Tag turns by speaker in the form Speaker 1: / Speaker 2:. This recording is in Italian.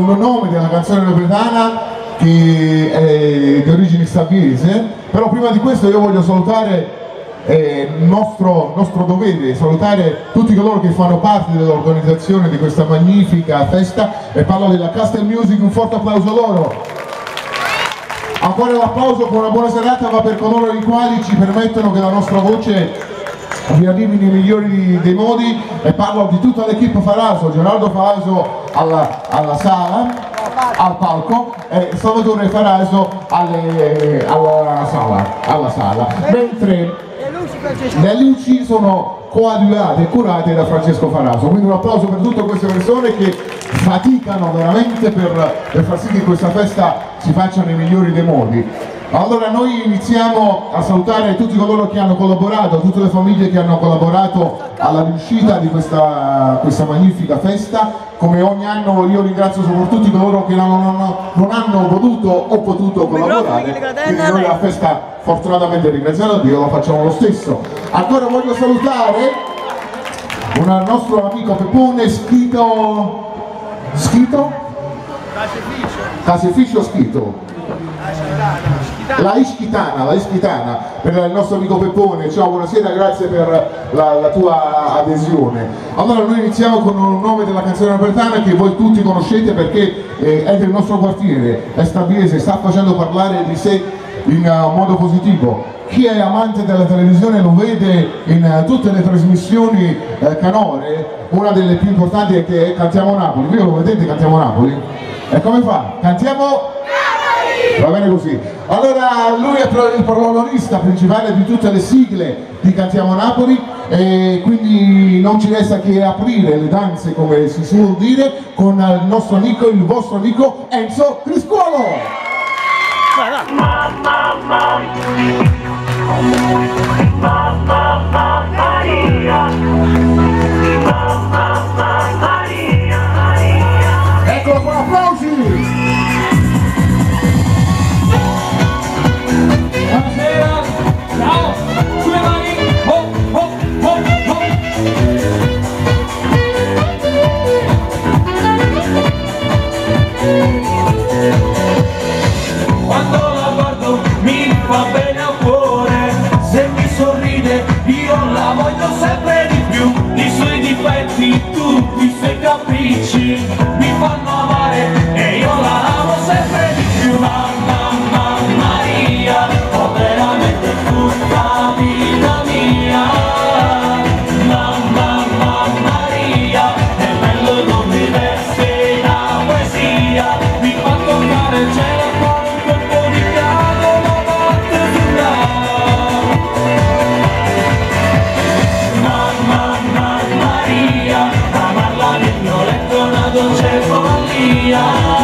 Speaker 1: un nome della canzone napoletana che è di origine stabiese, però prima di questo io voglio salutare nostro dovere, salutare tutti coloro che fanno parte dell'organizzazione di questa magnifica festa, e parlo della Castel Music, un forte applauso a loro. Ancora l'applauso con una buona serata va per coloro i quali ci permettono che la nostra voce vi arrivi nei migliori dei modi, e parlo di tutta l'equipe Faraso, Geraldo Faraso alla sala, al palco, e Salvatore Faraso alla sala, mentre le luci sono coadiuvate e curate da Francesco Faraso, quindi un applauso per tutte queste persone che faticano veramente per far sì che questa festa si faccia nei migliori dei modi. Allora noi iniziamo a salutare tutti coloro che hanno collaborato, tutte le famiglie che hanno collaborato alla riuscita di questa magnifica festa. Come ogni anno io ringrazio soprattutto coloro che non hanno voluto o potuto collaborare, quindi noi la festa fortunatamente, ringraziando Dio, la facciamo lo stesso. Ancora voglio salutare un nostro amico Pepone Caseificio Schito, la Ischitana, per il nostro amico Peppone. Ciao, buonasera, grazie per la tua adesione. Allora noi iniziamo con un nome della canzone napoletana che voi tutti conoscete perché è del nostro quartiere, è stabiese, sta facendo parlare di sé in modo positivo. Chi è amante della televisione lo vede in tutte le trasmissioni canore. Una delle più importanti è che Cantiamo Napoli. Voi lo vedete Cantiamo Napoli? E come fa? Cantiamo Napoli! Va bene così. Allora lui è il protagonista principale di tutte le sigle di Cantiamo Napoli, e quindi non ci resta che aprire le danze, come si suol dire, con il nostro amico, il vostro amico Enzo Criscuolo!
Speaker 2: Mamma Maria, Mamma Maria,
Speaker 1: Eccolo qua, applausi!
Speaker 3: Buonasera, ciao, sulle mani, ho, ho, ho, ho. Quando la guardo mi fa bene al cuore, se mi sorride io la voglio sempre di più. I suoi difetti, tutti i suoi capricci mi fanno amare e io la amo sempre di più. Mamma Maria, ho veramente tutta vita mia. Mamma Maria, è bello come veste la poesia, mi fa toccare il cielo con un colpo di piano, la notte sulla. Mamma Maria, amarla nel mio letto è una dolce follia.